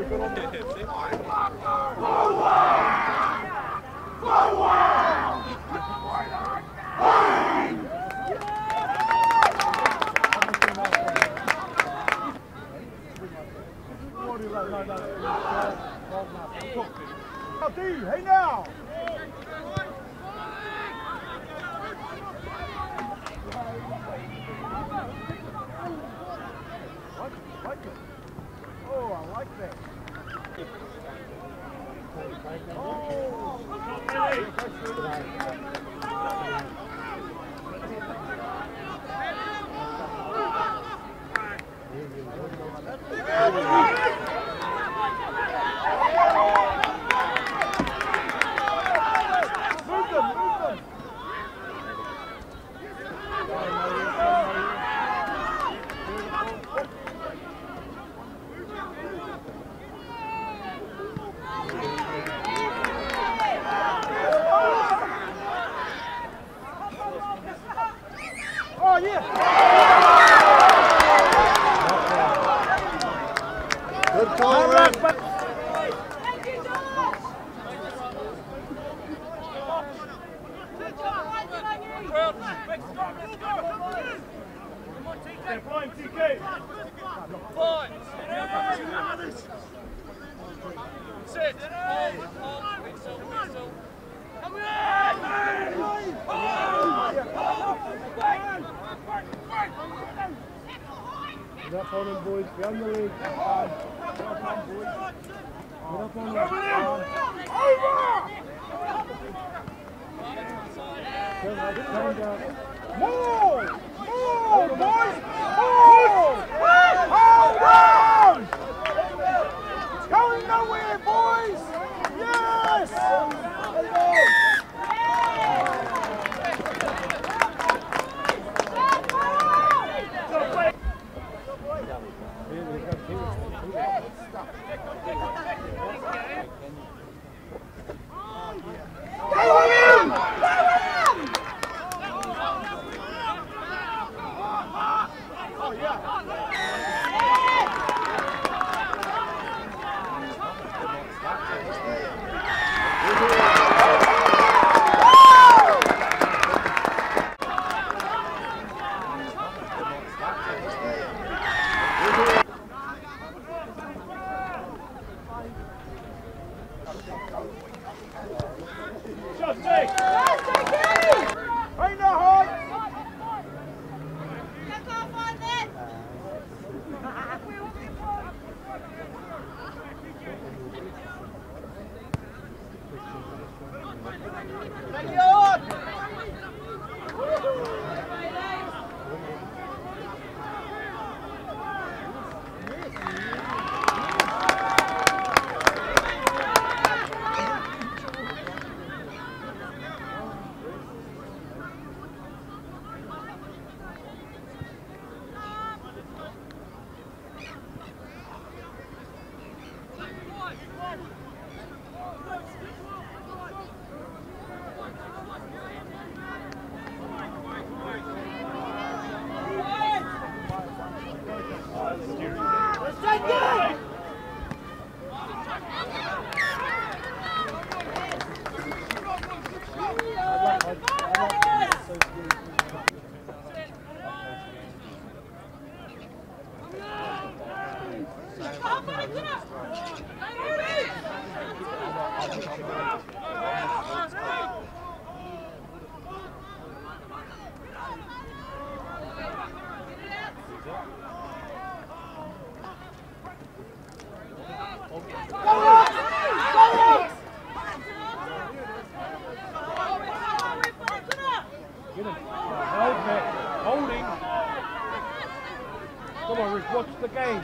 Hey now! Like it. Oh, I like that. Get up on him, boys. Get on the leg. Get up on him, boys. Get up on him. Over! Move! Move, boys! Move! Hold on! It's going nowhere, boys! Yes! Watch the game.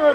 Simon!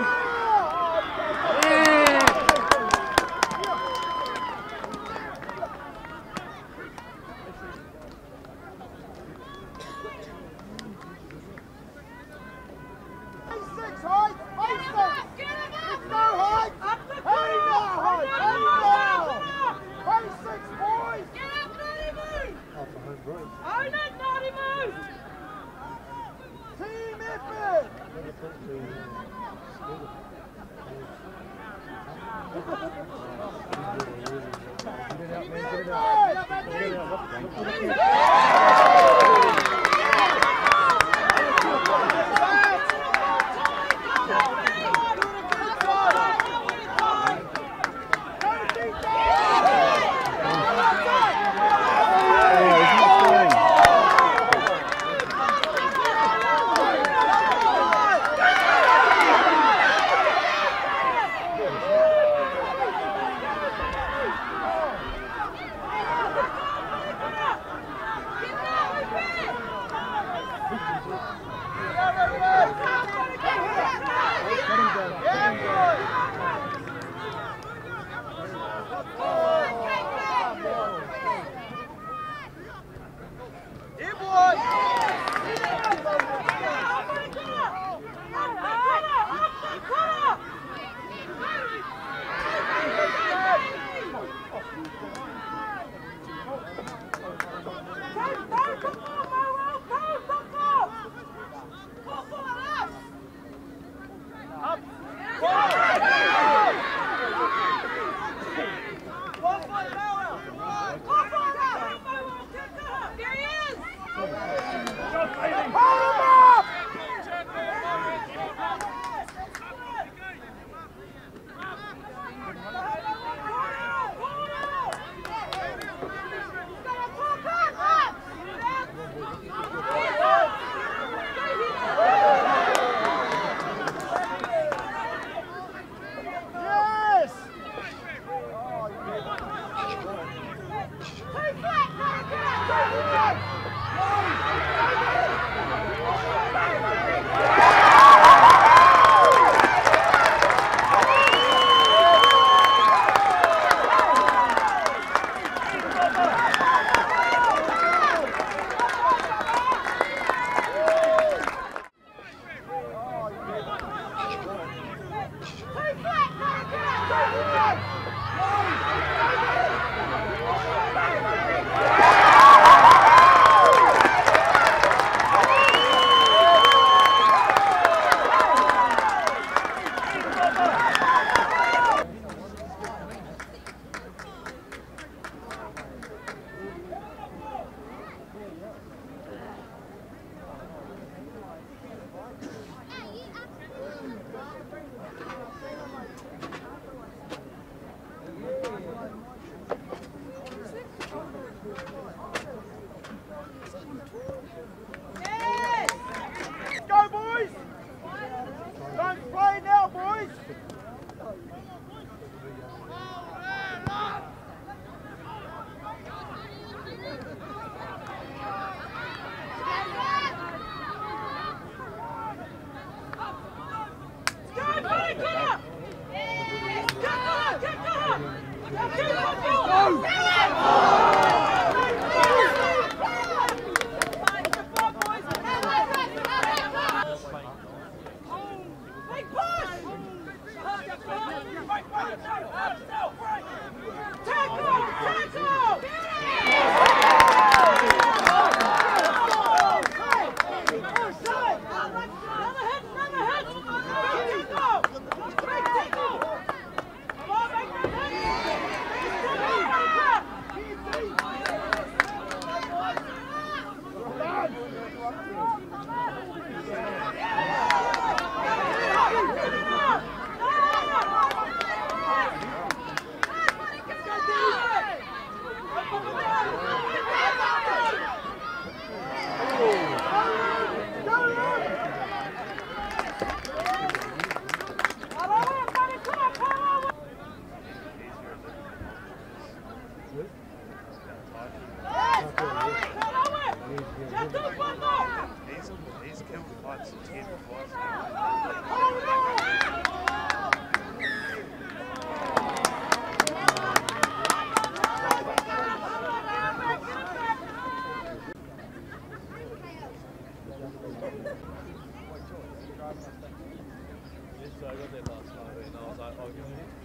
last night, and I was like, oh,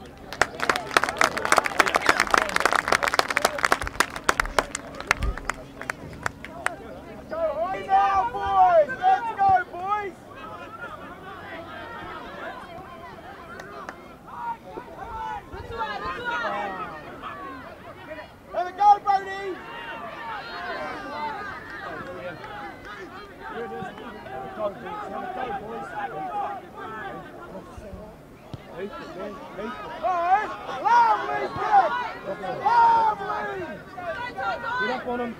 get up on him.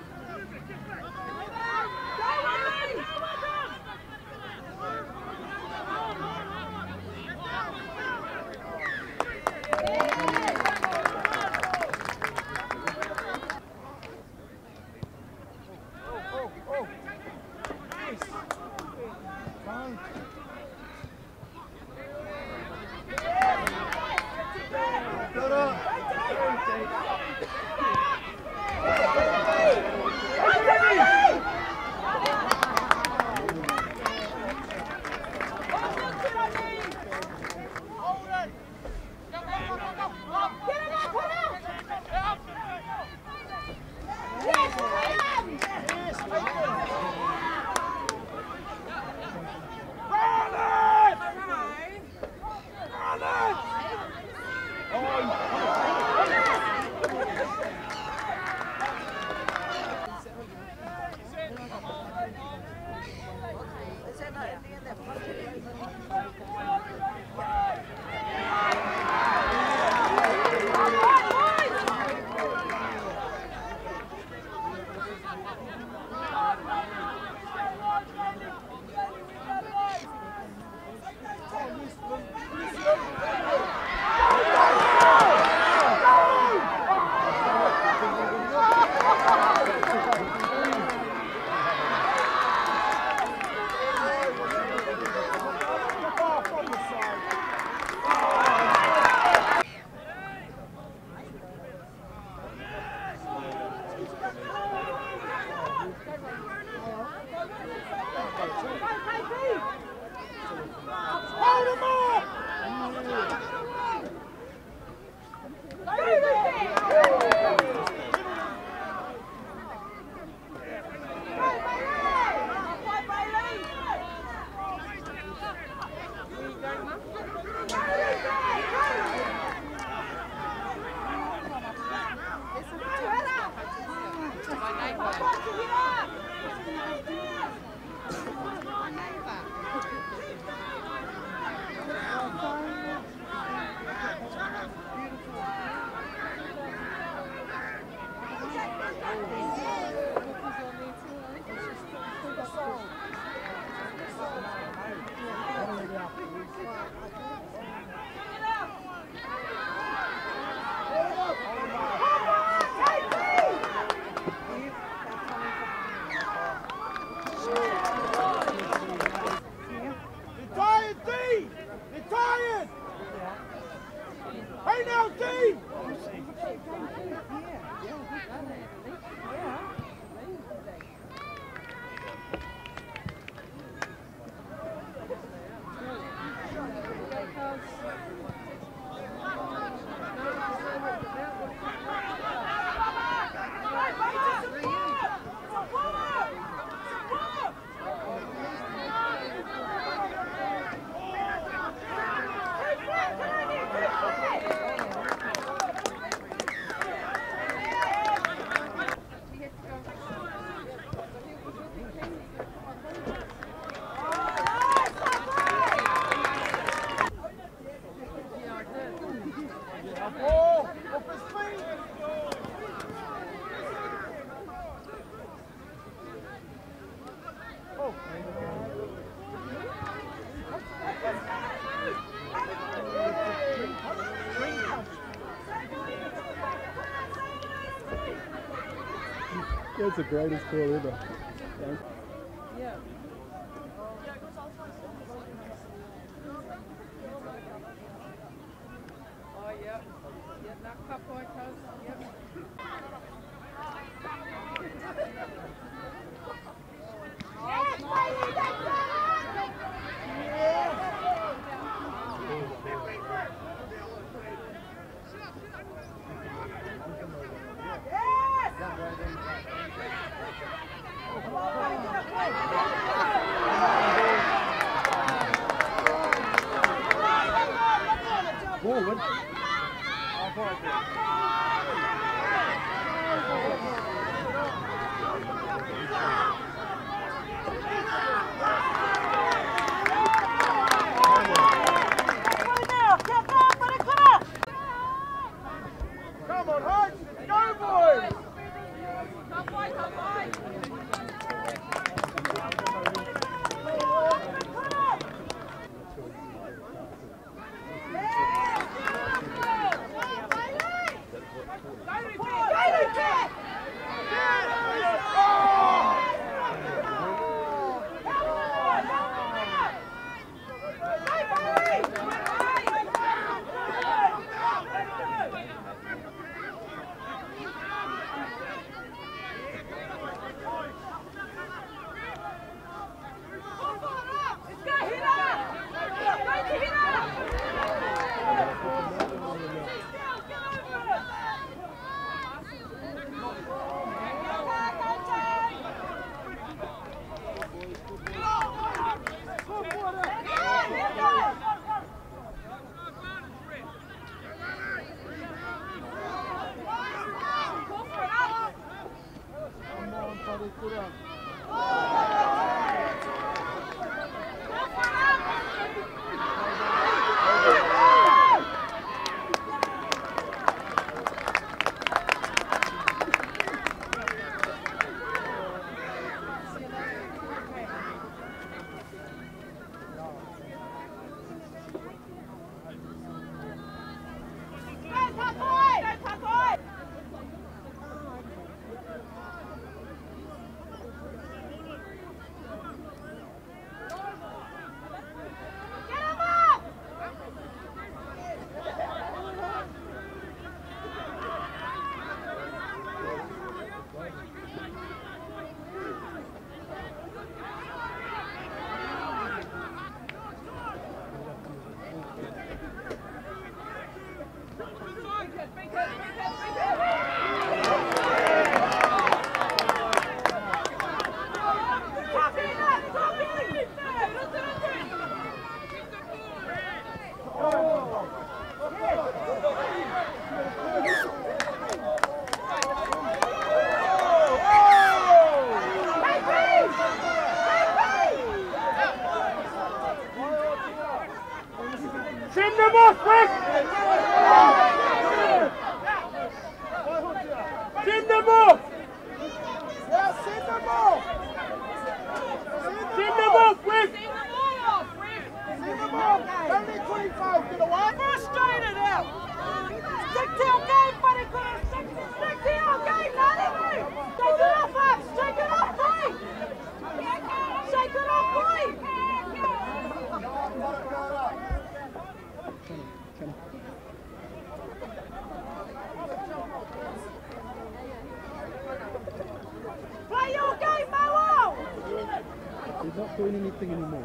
That's the greatest call ever. Yeah. Oh, yeah. Yeah, knock top point, toes. Yep. Forward. Come on, Hodge! Go, boys! Send them off, quick! Send them off! Yeah, send them off! Send them off, quick! Send them off! Only 25, get away! Frustrated out! Stick to your game, buddy! Stick to your game, Nani! Take it off us! Take it off, boy! Take it off, boy! Play your game, Mauao! He's not doing anything anymore.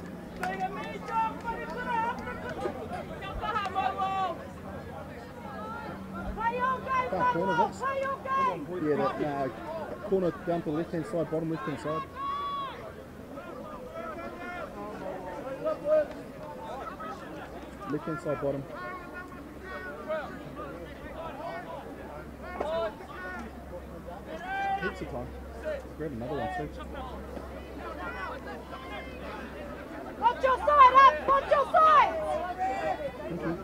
That corner, that's- play your game! Yeah, that corner down to the left hand side, bottom left hand side. Left hand side, bottom. Heaps of time. Grab another one too. Watch your side, up! Watch your side! Thank you.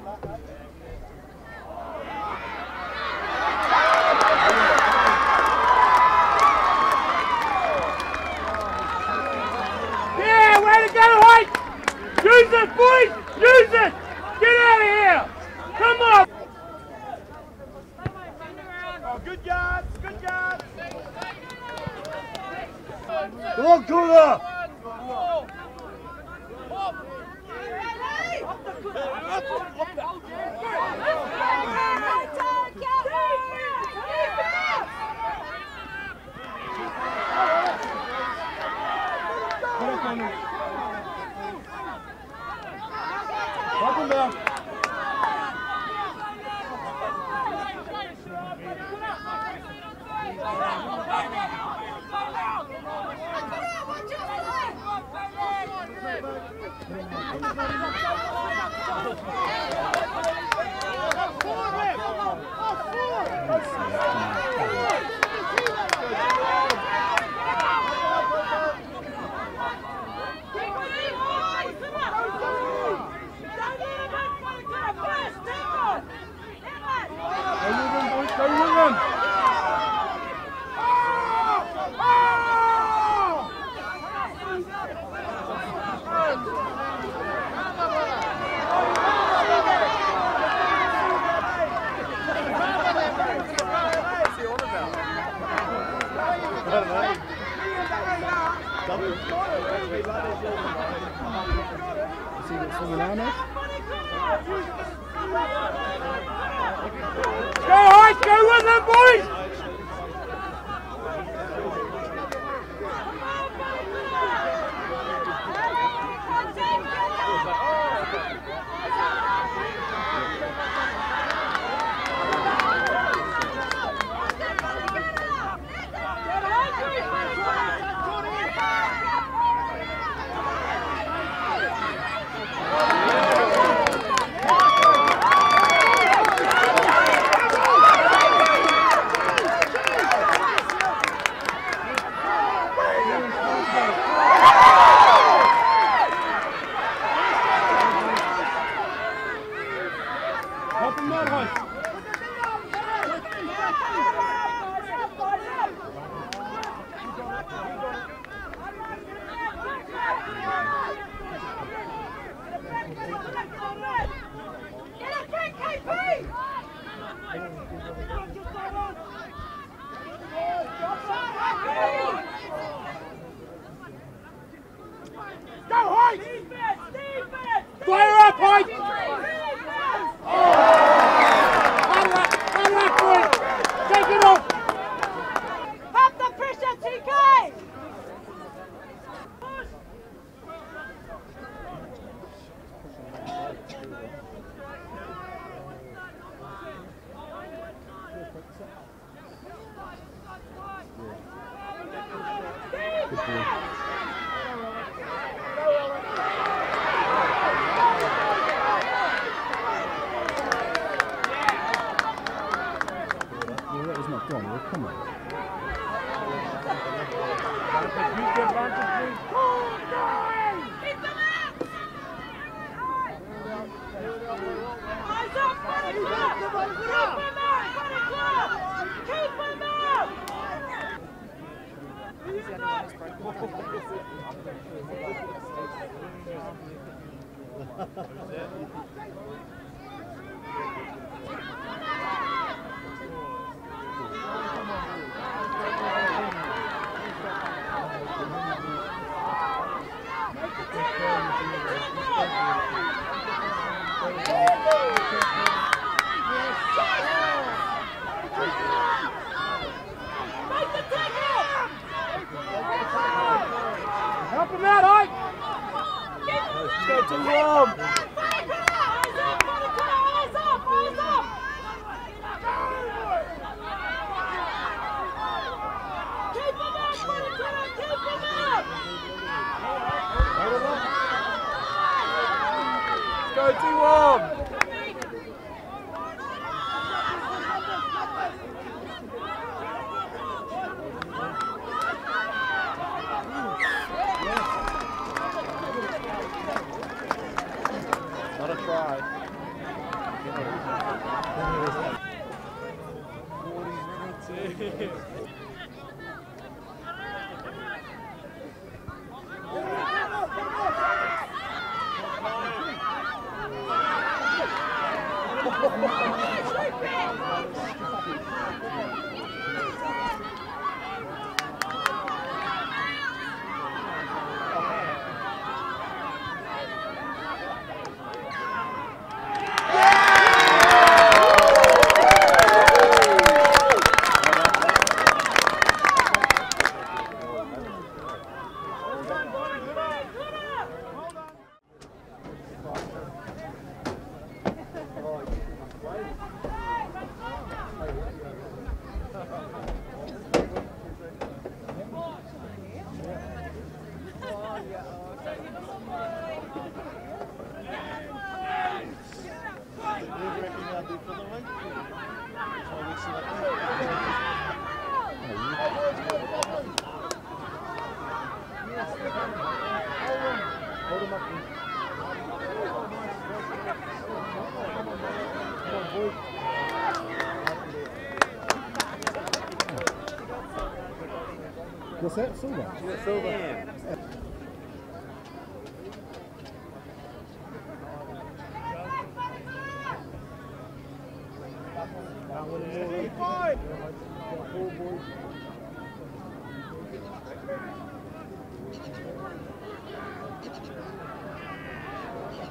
Yeah, way to go, White! Use it, boys! Use it! Get out of here! Come on! Oh, good yards, good yards. Come on, Kula! Welcome down. Watch your side! bananas. Go, Hoyt, go with them, boys! Fire up, Hoyt! Take it off! Up the pressure, TK! Good boy. Well, that was not gone. Well, come on. Eyes up, Wharekura! Keep him up! Help him out, Hoyt! Let's go to Rob! Go to Rob! Not a try. What's that? Silver? Yeah, silver. Yeah.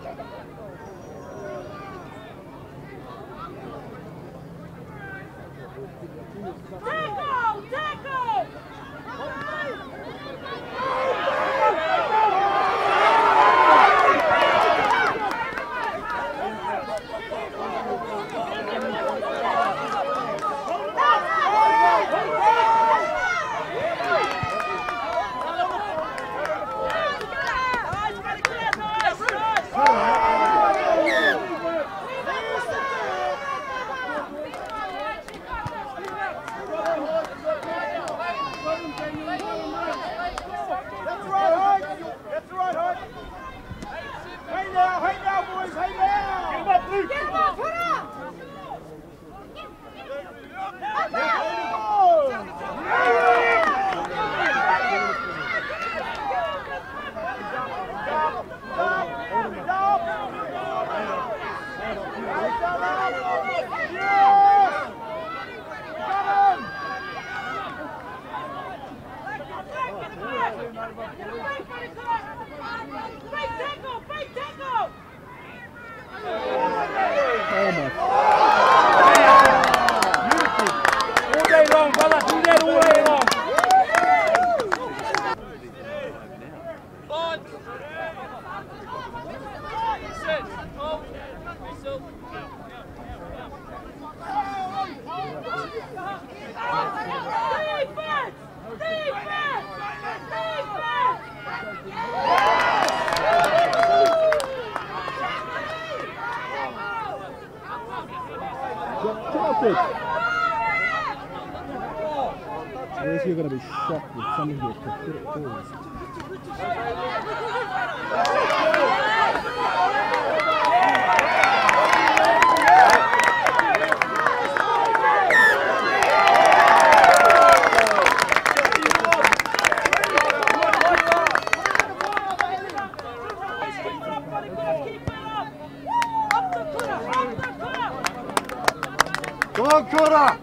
Whereas you're going to be shocked with some of your pathetic calls. Come on, Kura!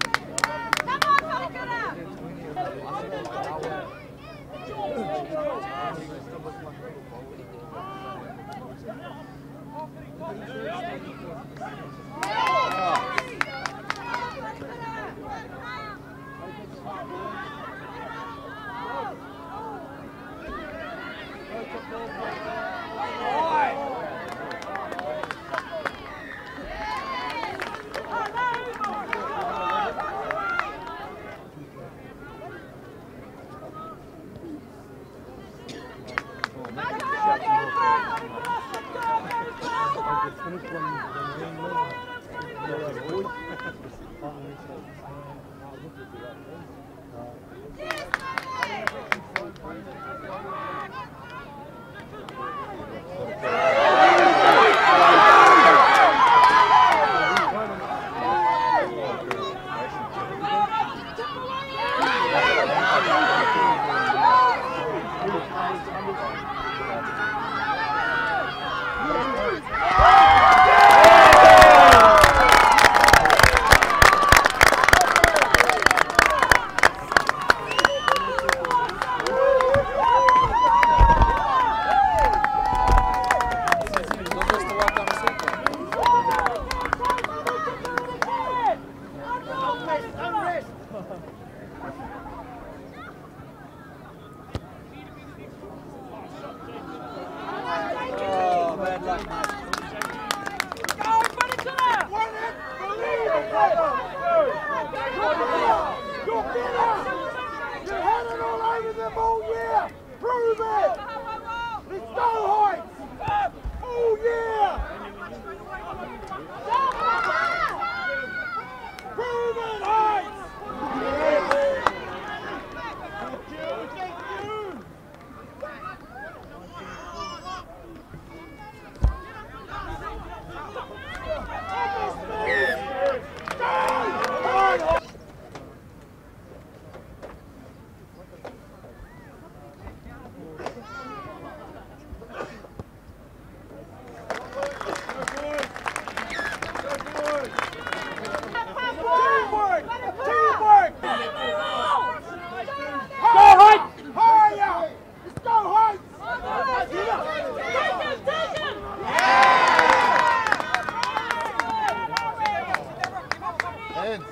Hands.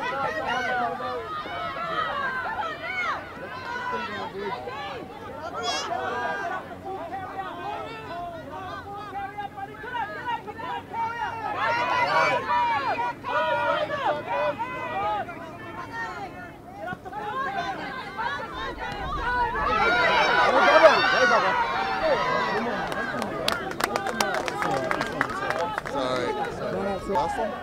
Sorry. Last one?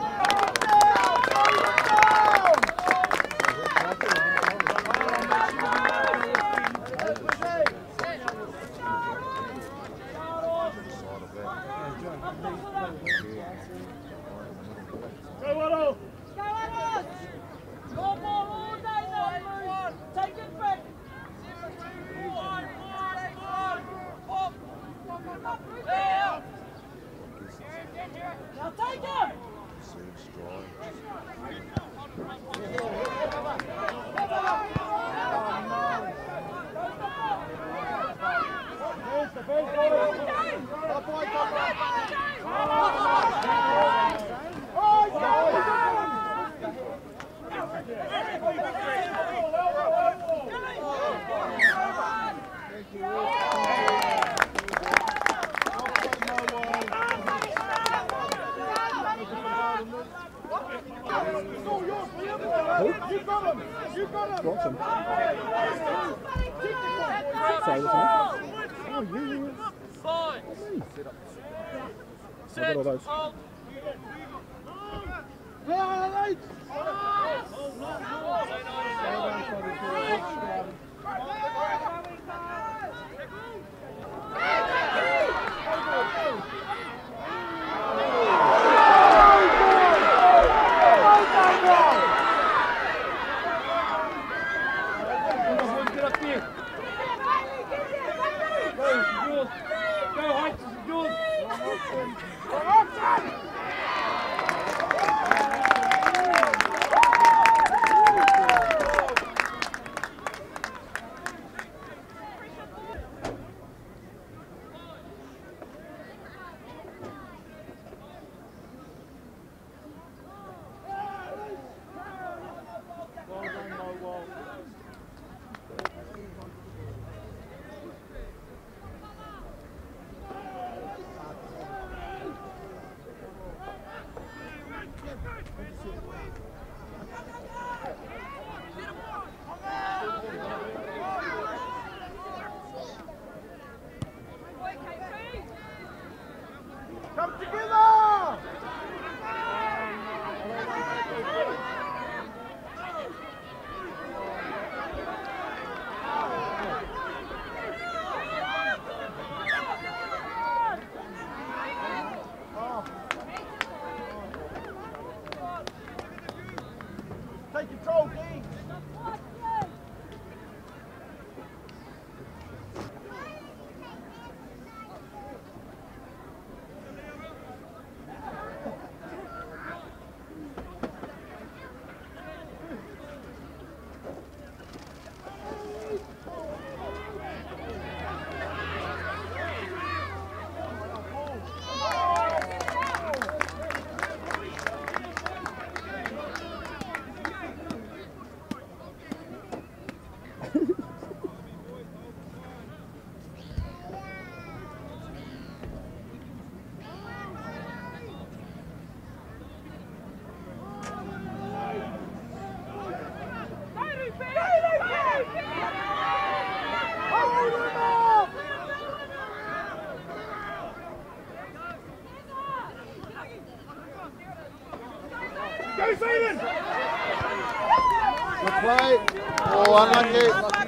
Good play. Oh, unlucky.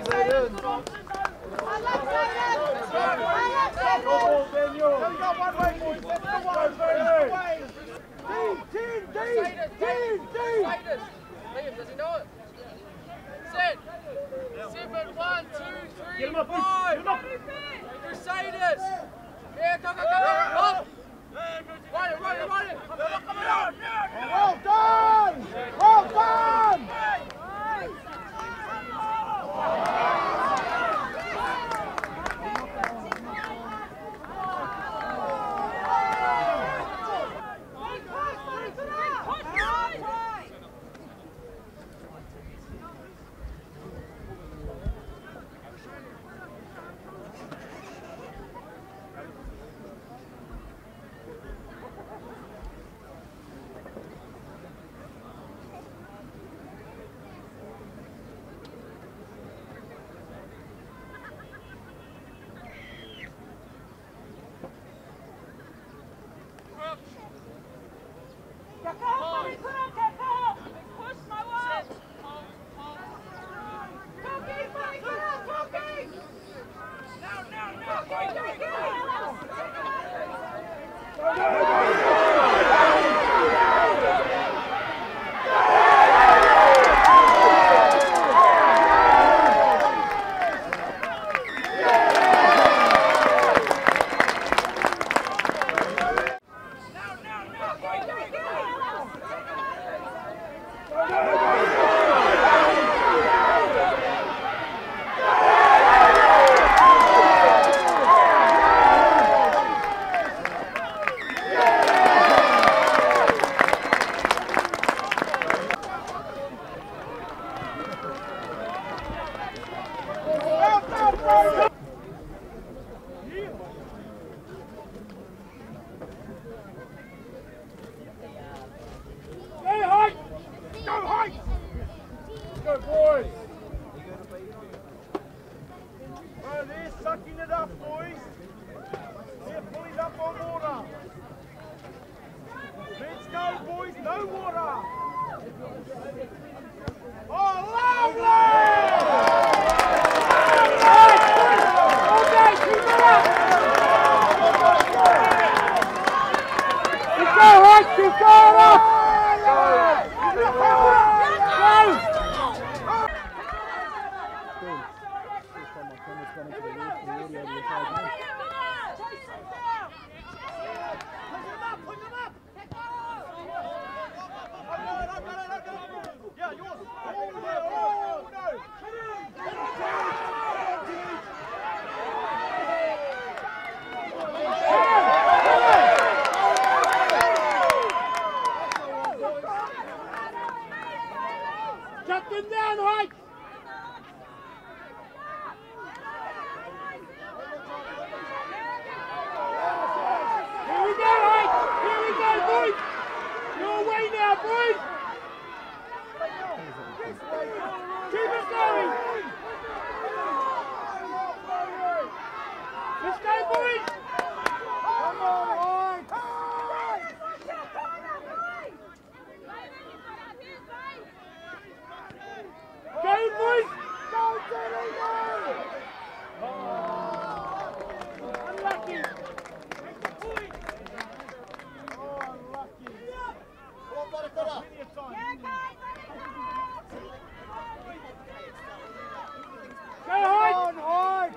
Liam, does he know it? Set. 7, 1, 2, 3, 5. Crusaders. Yeah, go. Up. Run it. Well done! Well done! Push Mauao! Talking, Wharekura! Talking! Go, boys! Right there, sucking it up, boys. They're pulling up on water. Let's go, boys, no water. Oh, lovely! Okay, keep it up! Let's go, Hodge, keep going up! Shut them down, Hodge! Here we go, Hodge! Here we go, boys! Your way now, boys! Keep it going! Let's go, boys! Come on, Hodge! Go, boys! Go, Jenny, go! Unlucky! Oh, unlucky. Come on, Wharekura. Plenty of time. Go, Hodge! On, Hodge!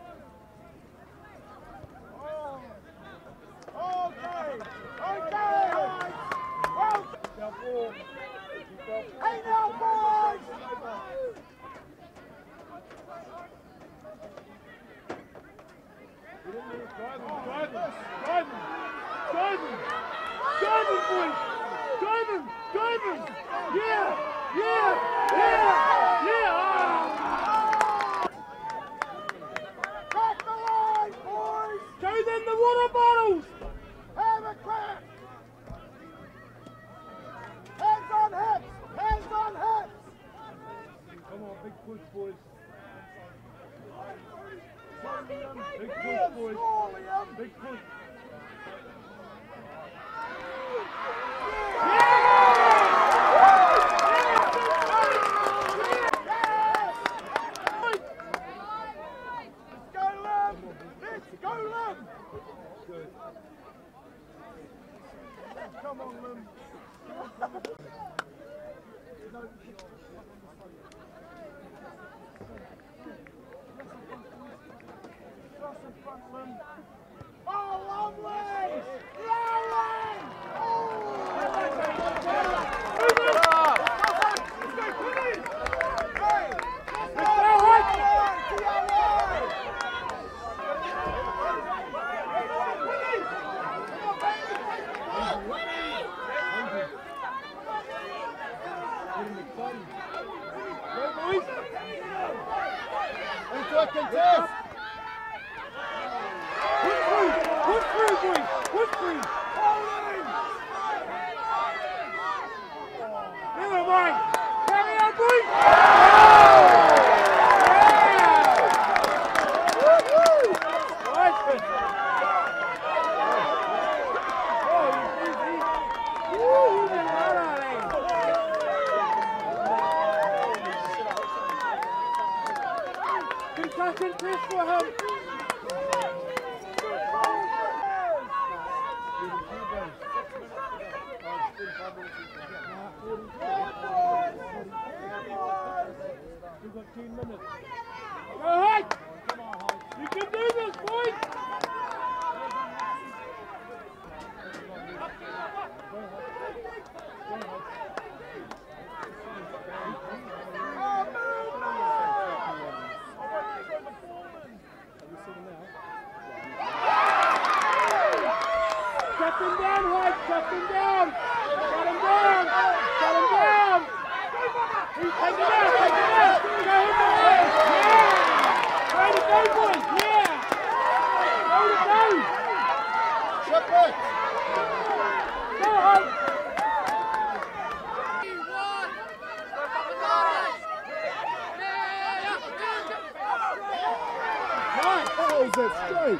Oh. Okay. Okay, Hodge! Well, now, ball. Hey, now, boys! Drive him, boys! Drive him! Yeah! Crack the line, boys! Show them the water bottles! Have a crack! Hands on hips! Hands on hips! Come on, big push, boys. Big push, boys. Big push. Go, Lim! Good. Come on, Lim. Cross in front, Lim. Oh, lovely! Lovely! Into a contest. Push through, boys! Push through! Never mind! Carry on, boys! Second press for him. We've got 10 minutes. Go ahead! You can do this, boys! Shut him down, White! Shut him down! Shut him down! Shut him down! Take it out! Take it out! Go hit the leg! Yeah! Way to go, boys! Yeah! Way to go! Shut it! Go, White! Right, that was it, straight.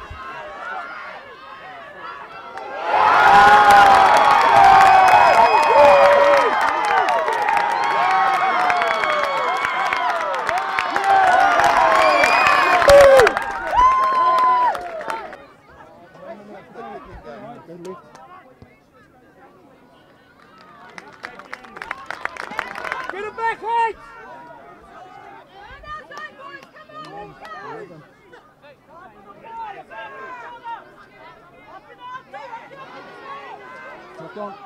Get it back, White! Tuck on.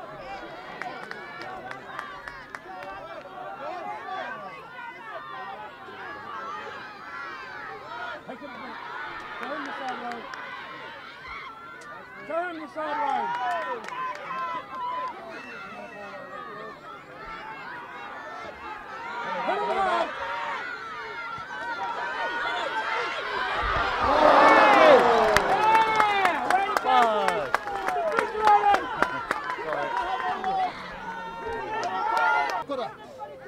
Take it back. Turn the sideline. Turn the sideline. Put it on. Yeah! Way to go! Push it on him. Good up.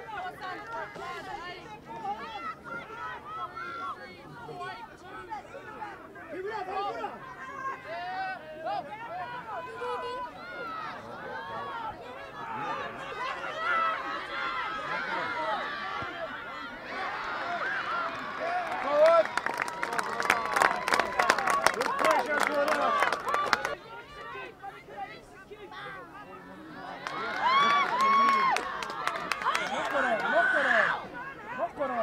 Forward. Good pressure, good up. Knock it on, knock it on, knock it on.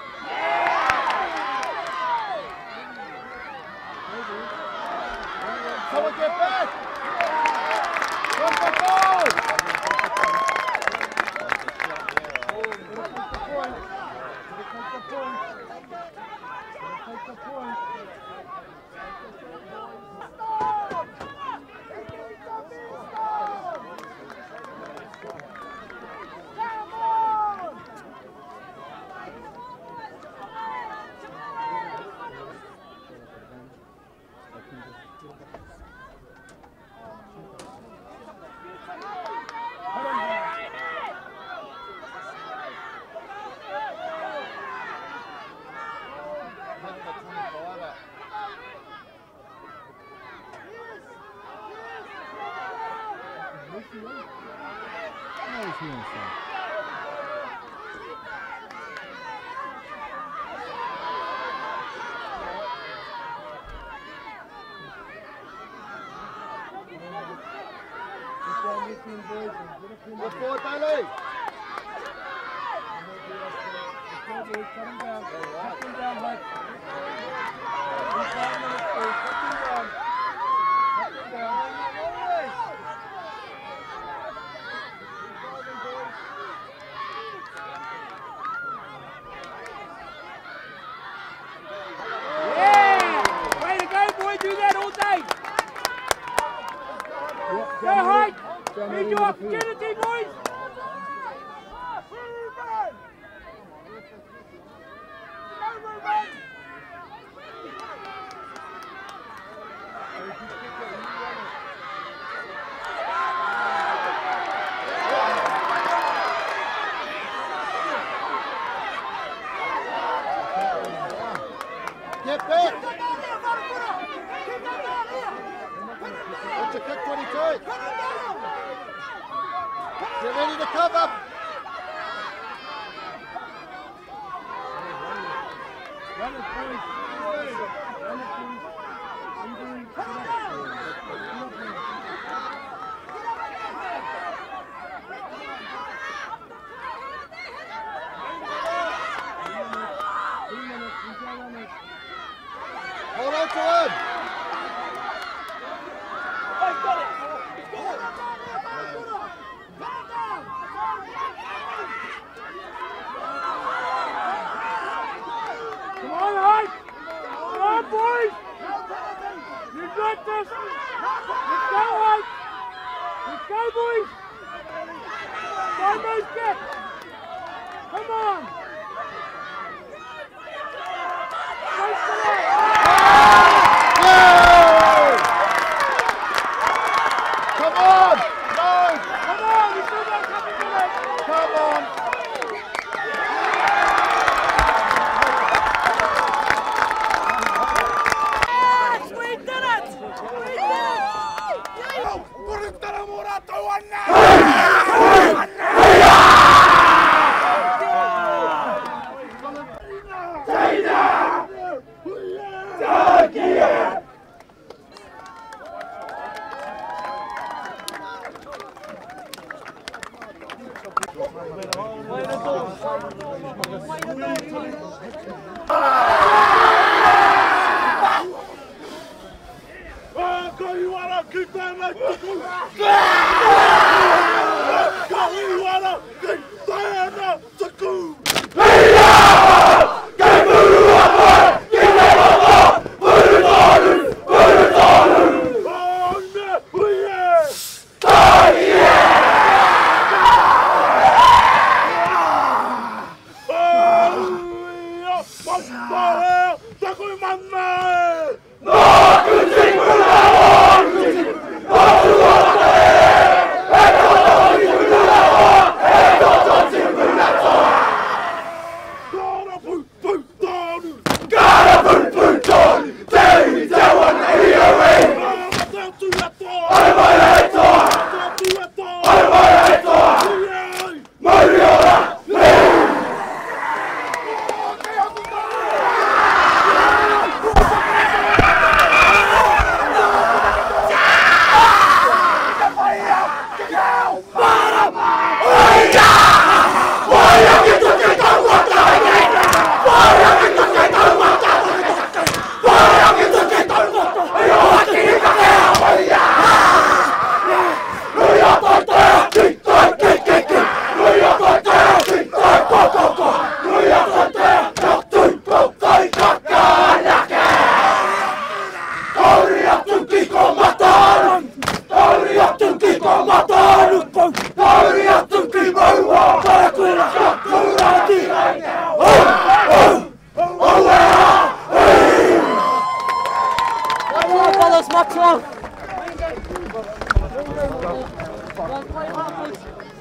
Someone get back. Run the ball. Take the point. Go forward, Bailey. Shut him down. Shut him down, Mike. 5 minutes, please. Shut him down. Shut him down. Yeah! Way to go, boy. Do that all day. Go, Hyde. Here's your opportunity, boys. Get back. That's a kick 22. Get ready to cover. Run it, boys. Hold on to him! Come on, Hyde! Come on, boys! You got this! Let's go, Hyde! Let's go, boys! Don't make it! Come on! Come on! No! Come on! You still got something to it! Come on! Yes, we did it! We did Much love.